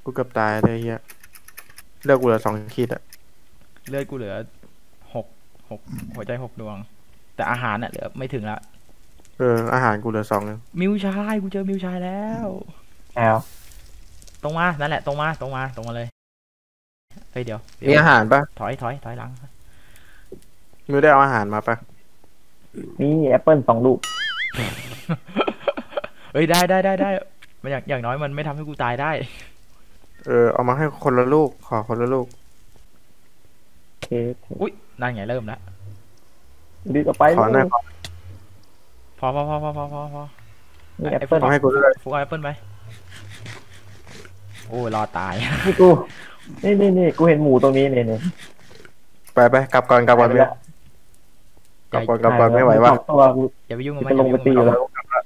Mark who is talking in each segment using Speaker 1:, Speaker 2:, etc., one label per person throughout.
Speaker 1: กูเกือบตายเลยเฮียเลือกกูเหลือ2 ขีดอะ
Speaker 2: เลือดกูเหลือหกหกหัวใจ6 ดวงแต่อาหารน่ะเหลือไม่ถึงละ
Speaker 1: อาหารกูเหลือ2เอง
Speaker 2: มิวชายกูเจอมิวชายแล้ว
Speaker 3: แอล
Speaker 2: ตรงมานั่นแหละตรงมาเลยเฮ้ยเดี๋ยว
Speaker 1: มีอาหารปะ
Speaker 2: ถอยหลัง
Speaker 1: มิวได้เอาอาหารมาปะ
Speaker 3: นี่แอปเปิล2 ลูก
Speaker 2: เฮ้ยได้มันอย่างน้อยมันไม่ทำให้กูตายได้
Speaker 1: เอามาให้คนละลูกขอคนละลูก
Speaker 3: โอเค
Speaker 2: อุ้ยนั่นไงเริ่มแล้ว
Speaker 3: ดีต่อไป
Speaker 1: ขอหน่อย
Speaker 2: พอ
Speaker 3: นี่แอปเปิล
Speaker 1: ขอให้กูด้วย
Speaker 2: ฟุกเอาแอปเปิลไปโอ้ยรอตาย
Speaker 3: นี่กูนี่กูเห็นหมูตรงนี้เนี่ย
Speaker 1: ไปกลับก่อนมิวกลับก่อนไม่ไหววะ
Speaker 3: ตัวกู
Speaker 2: อย่าไปยุ่งกับ
Speaker 3: จะ
Speaker 2: มัน
Speaker 3: ลงไปตี
Speaker 2: อย่า
Speaker 3: แล้ว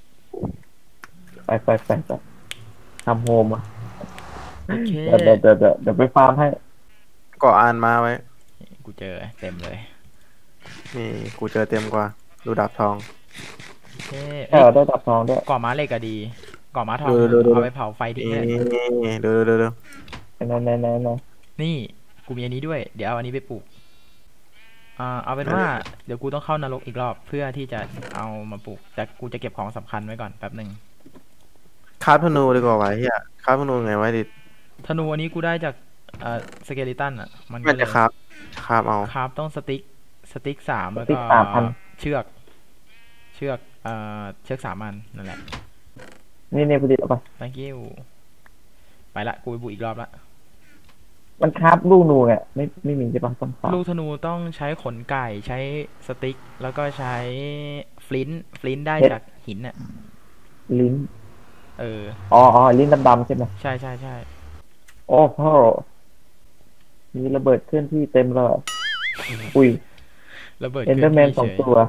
Speaker 3: ไปทำโฮมอ่ะ
Speaker 2: โอเค
Speaker 3: เดี๋ยวไปฟาร์มให้
Speaker 1: ก่ออ่านมาไว้
Speaker 2: กูเจอเต็มเลย
Speaker 1: นี่กูเจอเต็มกว่าดูดาบทอง
Speaker 2: โอเค
Speaker 3: ได้ดับทองด้วย
Speaker 2: ก่อม้าเหล็กก็ดีก่อม้าทองเอาไปเผาไฟทิ้งเลย
Speaker 1: นี่ดู
Speaker 3: ไหน
Speaker 2: นี่กูมีอันนี้ด้วยเดี๋ยวเอาอันนี้ไปปลูกเอาเป็นว่าเดี๋ยวกูต้องเข้านรกอีกรอบเพื่อที่จะเอามาปลูกแต่กูจะเก็บของสำคัญไว้ก่อนแป๊บหนึ่ง
Speaker 1: คาร์ธนูดีกว่าไว้เฮียคาร์ธนูไงไว้ดิ
Speaker 2: ธนูอันนี้กูได้จากสเกลิตันอ่ะมัน
Speaker 1: จะคาบเอา
Speaker 2: คาบต้องสติ๊ก3แล้วก็เชือกเชือก3 อันนั่นแหละ
Speaker 3: นี่พอดีเอาไป
Speaker 2: thank you ไปละกูไปบุกอีกรอบละ
Speaker 3: มันคาบลูกนูไงไม่มีใช่ปะต้องฟาร์ม
Speaker 2: ลูกธนูต้องใช้ขนไก่ใช้สติ๊กแล้วก็ใช้ฟลินต์ได้จากหินน่ะ
Speaker 3: ลิ้น
Speaker 2: อ๋
Speaker 3: อลิ้นดำใช่ไหม
Speaker 2: ใช่
Speaker 3: โอ้โหมีระเบิดเคลื่อนที่เต็มเลยอุ้ย
Speaker 2: ระเบิด
Speaker 3: เอ็นเดอร์แมน2 ตัว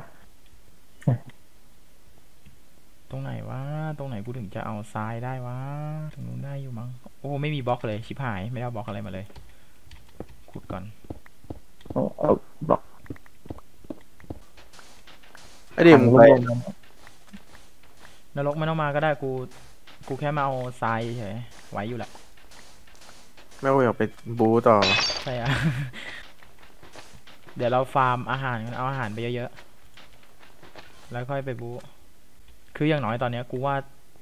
Speaker 2: ตรงไหนวะตรงไหนกูถึงจะเอาทรายได้วะตรงนู้นได้อยู่มั้งโอ้ไม่มีบล็อกเลยชิบหายไม่ได้เอาบล็อกอะไรมาเลยขุดก่อน
Speaker 3: เอาบล็อก
Speaker 1: ไอ้ดิมไป
Speaker 2: นรกไม่ต้องมาก็ได้กูแค่มาเอาทรายเฉยไหวอยู่แหละ
Speaker 1: ไม่ว่าอยากไปบูต่อ
Speaker 2: ใช่อะเดี๋ยวเราฟาร์มอาหารเอาอาหารไปเยอะๆแล้วค่อยไปบูคืออย่างน้อยตอนเนี้ยกูว่า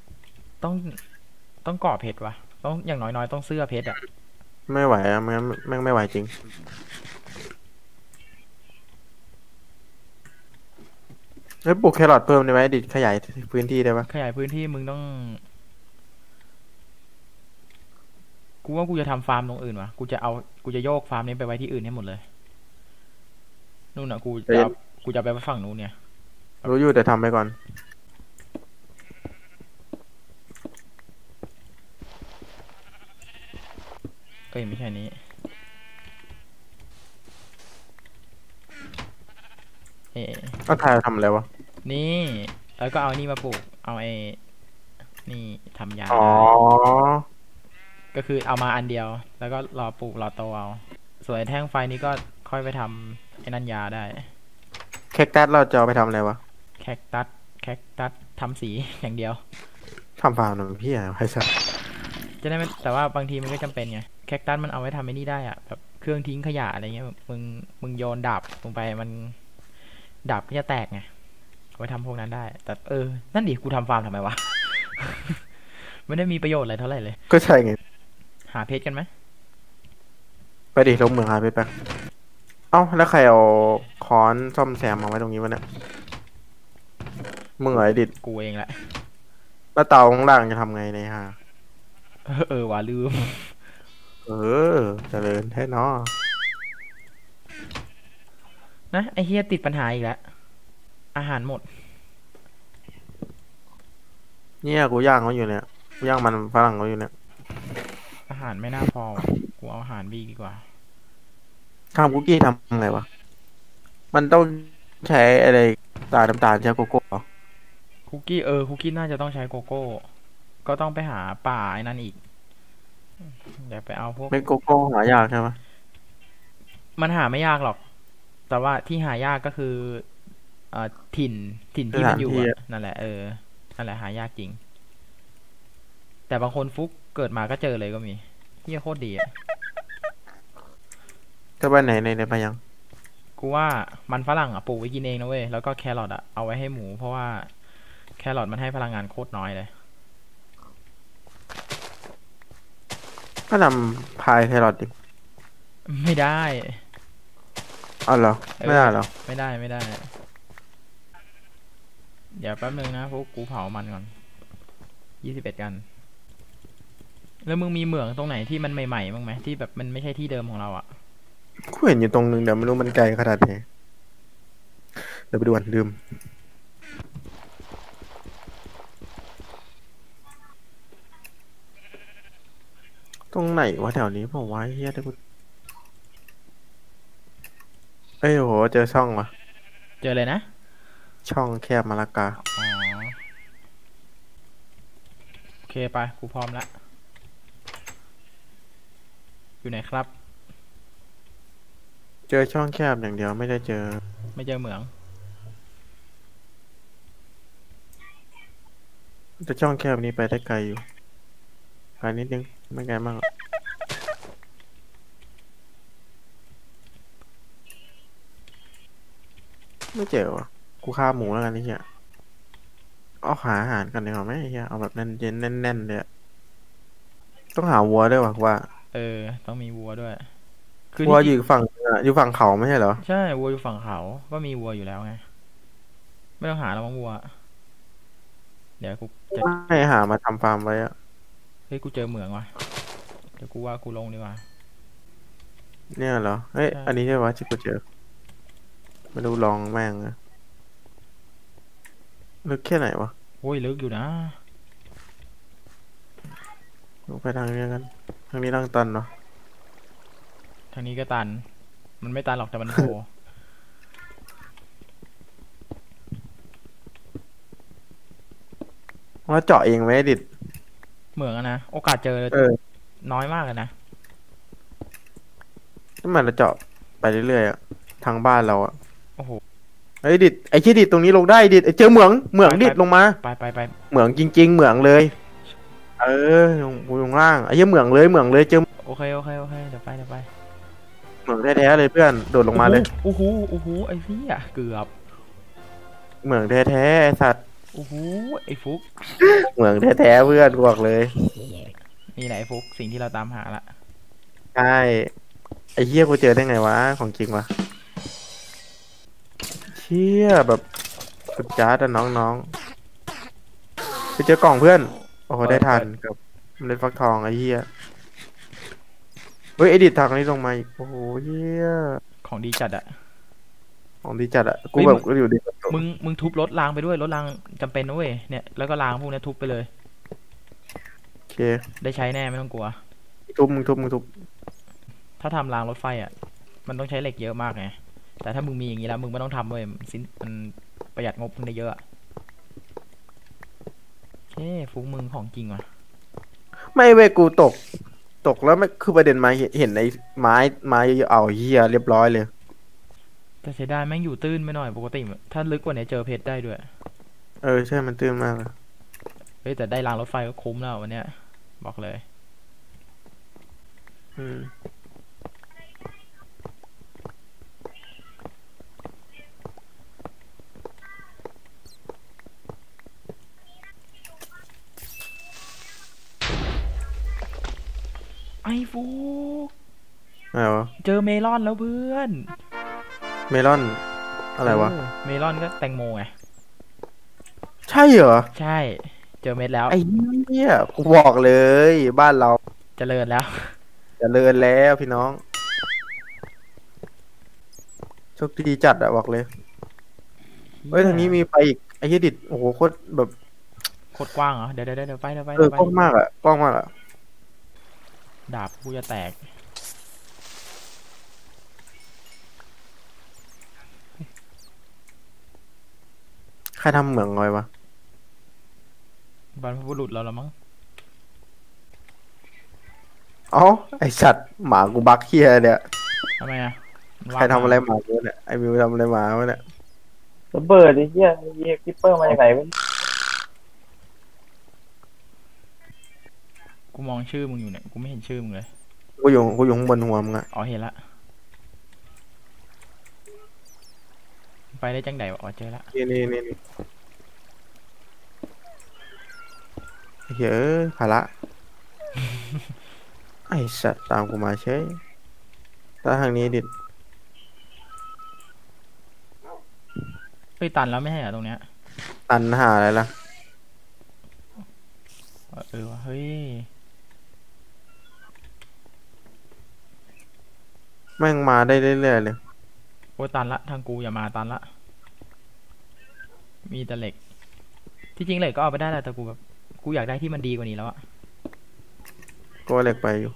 Speaker 2: ต้องก่อเพชรวะต้องอย่างน้อยต้องเสื้อเพชรอะ
Speaker 1: ไม่ไหวอะแม่งไม่ไหวจริงปลูกแครอทเพิ่มได้ไหมดิขยายพื้นที่ได้ปะ
Speaker 2: ขยายพื้นที่มึงต้องกูว่ากูจะทำฟาร์มตรงอื่นวะกูจะโยกฟาร์มนี้ไปไว้ที่อื่นให้หมดเลยนู่นน่ะกูจะไปฝั่งนู้นเนี่ย
Speaker 1: รู้อยู่แต่ทำไปก่อน
Speaker 2: ไม่ใช่นี้
Speaker 1: ก็ทายทำอะไรวะ
Speaker 2: นี่แล้วก็เอานี่มาปลูกเอานี่ทำยาก็คือเอามาอันเดียวแล้วก็รอปลูกรอโตเอาส่วนแท่งไฟนี้ก็ค่อยไปทำไอ้นันยาได้
Speaker 1: แคคตัสเราจะเอาไปทำอะไรวะ
Speaker 2: แคคตัสทำสีอย่างเดียว
Speaker 1: ทำฟาร์มหนึ่งพี่อะไรใช่
Speaker 2: จะได้ไม่แต่ว่าบางทีมันก็จำเป็นไงแคคตัสมันเอาไว้ทำไอ้นี่ได้อะแบบเครื่องทิ้งขยะอะไรเงี้ยมึงโยนดาบลงไปมันดาบก็จะแตกไงเอาไว้ทำพวกนั้นได้แต่นั่นดิกูทำฟาร์มทำไมวะ ไม่ได้มีประโยชน์อะไรเท่าไหร่เลย
Speaker 1: ก็ใช่ไง
Speaker 2: หาเพชรกันไหม
Speaker 1: ไปดิลงเมืองหาเพชรไปเอ้าแล้วใครเอาค้อนซ่อมแซมมาไว้ตรงนี้วะเนี่ยมึงเหรอไอ้ดิด
Speaker 2: กูเองแหละ
Speaker 1: แล้วเตาข้างล่างจะทำไงเนี่ยฮะ
Speaker 2: ว่าลืม
Speaker 1: เจริญแท้เนาะ
Speaker 2: นะไอเฮียติดปัญหาอีกแล้วอาหารหมด
Speaker 1: เนี่ยกูย่างเขาอยู่เนี่ยกูย่างมันฝรั่งเขาอยู่เนี่ย
Speaker 2: อาหารไม่น่าพอกูเอาอาหารบีดีกว่า
Speaker 1: ทำคุกกี้ทำไงวะมันต้องใช้อะไรน้ำตาลใช้โกโก้เหรอ
Speaker 2: คุกกี้น่าจะต้องใช้โกโก้ก็ต้องไปหาป่าไอ้นั่นอีกเดี๋ยวไปเอาพวก
Speaker 1: ไม่โกโก้หายากใช่ไหม
Speaker 2: มันหาไม่ยากหรอกแต่ว่าที่หายากก็คือถิ่นที่มันอยู่นั่นแหละนั่นแหละหายากจริงแต่บางคนฟุกเกิดมาก็เจอเลยก็มีเฮียโคตรดีอะ
Speaker 1: จะไปไหนไปยัง
Speaker 2: กูว่ามันฝรั่งอ่ะปลูกไว้กินเองนะเว้ยแล้วก็แครอทอ่ะเอาไว้ให้หมูเพราะว่าแครอทมันให้พลังงานโคตรน้อยเลย
Speaker 1: ก็นำพายแครอทดิ
Speaker 2: ไม่ได้
Speaker 1: เอาเหรอไม่ได้เหรอ
Speaker 2: ไม่ได้ไม่ได้ เดี๋ยวแป๊บนึงนะพวกกูเผามันก่อน21กันแล้วมึงมีเหมืองตรงไหนที่มันใหม่ๆบ้างไหมที่แบบมันไม่ใช่ที่เดิมของเราอ่ะ
Speaker 1: กูเห็นอยู่ตรงนึงเดี๋ยวไม่รู้มันไกลขนาดไหนเดี๋ยวไปดูก่อนลืมตรงไหนวะแถวนี้ผมว่าเฮียได้กูเอ้ยโอ้โหเจอช่องวะ
Speaker 2: เจอเลยนะ
Speaker 1: ช่องแคบมะละกา
Speaker 2: อ๋อโอเคไปกูพร้อมละอยู่ไหนครับ
Speaker 1: เจอช่องแคบอย่างเดียวไม่ได้เจอ
Speaker 2: ไม่เจอเหมือง
Speaker 1: แต่ช่องแคบนี้ไปได้ไกลอยู่ไกลนิดนึงไม่ไกลมากหรอกไม่เจอวะกูฆ่าหมูแล้วกันนี่เฮียเอาหาอาหารกันดีกว่าไหมไอ้เฮียเอาแบบแน่นเย็นแน่นๆเลยอะต้องหาวัวด้วยวะกูว่า
Speaker 2: ต้องมีวัวด้วย คือ
Speaker 1: วัวอ
Speaker 2: ที่จริง
Speaker 1: ยู่ฝั่งอยู่ฝั่งเขาไม่ใช่เหรอ
Speaker 2: ใช่วัวอยู่ฝั่งเขาก็มีวัวอยู่แล้วไงไม่ต้องหาแล้วมั้งวัวเดี๋ยวกูจะ
Speaker 1: ให้หามาทำฟาร์มไว้อะ
Speaker 2: เฮ้ยกูเจอเหมืองว่ะเดี๋ยวกูว่ากูลงดีกว่า
Speaker 1: เนี่ยเหรอเฮ้ย
Speaker 2: ใช่
Speaker 1: อันนี้ใช่ปะที่กูเจอมาดูลองแม่งนะลึกแค่ไหนวะ
Speaker 2: โอ้ยลึกอยู่นะ
Speaker 1: ลงไปทางนี้กันทางนี้ทางตันเนาะ
Speaker 2: ทางนี้ก็ตัน มันไม่ตันหรอกแต่มันโผล่
Speaker 1: ว่าเจาะเองไหมดิด
Speaker 2: เหมืองอะนะโอกาสเจอ
Speaker 1: เออ
Speaker 2: น้อยมากเลยนะ
Speaker 1: ถ้ามันเราเจาะไปเรื่อยๆอะทางบ้านเราอะ
Speaker 2: โอ้โห
Speaker 1: เฮ้ยดิดไอ้ที่ดิดตรงนี้ลงได้ดิดเจอเหมืองดิดลงมา
Speaker 2: ไป
Speaker 1: เหมืองจริงๆเหมืองเลย เออลงล่างไอ้เหี้ยเหมืองเลยเจอ
Speaker 2: โอเคเดี๋ยวไป
Speaker 1: เหมืองแท้ๆเลยเพื่อนโดดลงมาเลย
Speaker 2: โอ้โหไอ้เหี้ยเกือบ
Speaker 1: เหมืองแท้ๆไอ้สัตว์
Speaker 2: โอ้โหไอ้ฟุก
Speaker 1: เหมืองแท้ๆเพื่อนกูบอกเลย
Speaker 2: นี่แหละไอ้ฟุกสิ่งที่เราตามหาละ
Speaker 1: ใช่ไอ้เหี้ยกูเจอได้ไงวะของจริงวะเชี่ยแบบสุดจ้าแต่น้องๆไปเจอกล่องเพื่อนโอ้โหได้ทันกับเมล็ดฟักทองไอ้เหี้ยเฮ้ยไอดิทางนี้ลงมาอีกโอ้โหเหี้ย
Speaker 2: ของดีจัดอะ
Speaker 1: ของดีจัดอะกู
Speaker 2: เฮ้ย
Speaker 1: แบบอยู่ดี
Speaker 2: มึงทุบรถรางไปด้วยรถรางจำเป็นนะเว้ยเนี่ยแล้วก็รางพวกนี้ทุบไปเลย
Speaker 1: โอเค
Speaker 2: ได้ใช้แน่ไม่ต้องกลัว
Speaker 1: มึงทุบ
Speaker 2: ถ้าทำรางรถไฟอ่ะ มันต้องใช้เหล็กเยอะมากไง แต่ถ้ามึงมีอย่างนี้แล้วมึงไม่ต้องทำเว้ยมันประหยัดงบมึงได้เยอะอะเฮ้ฟุกมึงของจริงว่ะ
Speaker 1: ไม่เว้ยกูตกแล้วไม่คือประเด็นมาเห็นไอ้ไม้เยอะๆเอาเหี้ยเรียบร้อยเลย
Speaker 2: แต่เสียดายแม่งอยู่ตื้นไปหน่อยปกติถ้าลึกกว่านี้เจอเพชรได้ด้วย
Speaker 1: เออใช่มันตื้นมากเลย
Speaker 2: เฮ้ยแต่ได้รางรถไฟก็คุ้มแล้ววันเนี้ยบอกเลย
Speaker 1: อืม
Speaker 2: ไอ้ฟุก
Speaker 1: อะไรวะ
Speaker 2: เจอเมลอนแล้วเพื่อน
Speaker 1: เมลอนอะไรวะ
Speaker 2: เมลอนก็แตงโมไง
Speaker 1: ใช่เหรอ
Speaker 2: ใช่ เจอเม็ดแล้ว
Speaker 1: ไอ้เหี้ยกูบอกเลยบ้านเรา
Speaker 2: เจริญแล้ว
Speaker 1: เจริญแล้วพี่น้องโชคดีจัดอะบอกเลยเฮ้ยทางนี้มีไปอีกไอ้เหี้ยดิดโอ้โหโคตรแบบ
Speaker 2: โคตรกว้างเหรอเดี๋ยวไป
Speaker 1: กว้างมากอะกว้างมากอะ
Speaker 2: ดาบกูจะแตก
Speaker 1: ใครทำเหมืองไว้วะ
Speaker 2: บรรพบุรุษเราละมั้ง
Speaker 1: เอ้าไอสัตว์หมากูบักเฮียเนี่ย
Speaker 2: ทำไมอ่ะมัน
Speaker 1: ใค
Speaker 2: ว่าร
Speaker 1: ทำอะไรหมากูเนี่ยไอมิวทำอะไรหมาวะเนี่ย
Speaker 3: ระเบิดไอ้เหี้ยคิปเปอร์มาจากไหนวะ
Speaker 2: กูมองชื่อมึงอยู่เนี่ย กูไม่เห็นชื่อมึงเลย
Speaker 1: กูอยู่ข้างบนหัวมึงอะ
Speaker 2: อ๋อเห็นละไปได้จังใดวะอ๋อเจอละ
Speaker 1: นี่เฮ้ยภาระ ไอ้สัตว์ตามกูมาเฉยถ้าทางนี้ดิ
Speaker 2: เฮ้ยตันแล้วไม่ใช่เหรอตรงเนี้ย
Speaker 1: ตันหาอะไรล่ะ
Speaker 2: เออว่ะเฮ้ย
Speaker 1: แม่งมาได้เรื่อยๆเลย
Speaker 2: โอ้ยตันละทางกูอย่ามาตันละมีแต่เหล็ก ที่จริงเหล็กก็เอาไปได้แหละแต่กูแบบกูอยากได้ที่มันดีกว่านี้แล้วอะ
Speaker 1: ก็เหล็กไปอยู่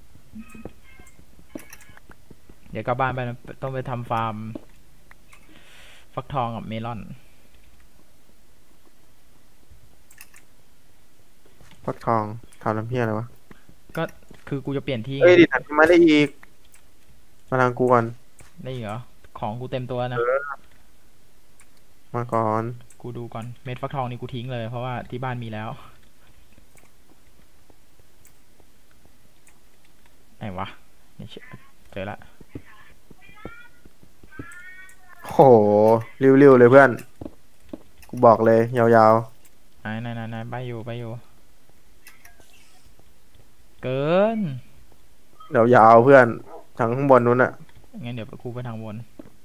Speaker 2: เดี๋ยวกลับบ้านไปนะต้องไปทำฟาร์มฟักทองกับเมลอน
Speaker 1: ฟักทองทำน้ำเพี้ยอะไรวะ
Speaker 2: ก็คือกูจะเปลี่ยนที่
Speaker 1: เอ้ยดิถัดมาได้อีก มาทางกูก่อน
Speaker 2: ได้อีกเหรอของกูเต็มตัวนะ
Speaker 1: มาก่อน
Speaker 2: กูดูก่อนเม็ดฟักทองนี่กูทิ้งเลยเพราะว่าที่บ้านมีแล้วไหนวะเนี่ยเจอละ
Speaker 1: โหริ้วๆเลยเพื่อน กูบอกเลย ยาว
Speaker 2: ไหนใบอยู่เกิน
Speaker 1: ๆยาวๆเพื่อนทางข้างบนนู้นอะ
Speaker 2: งั้นเดี๋ยวกูไปทางบน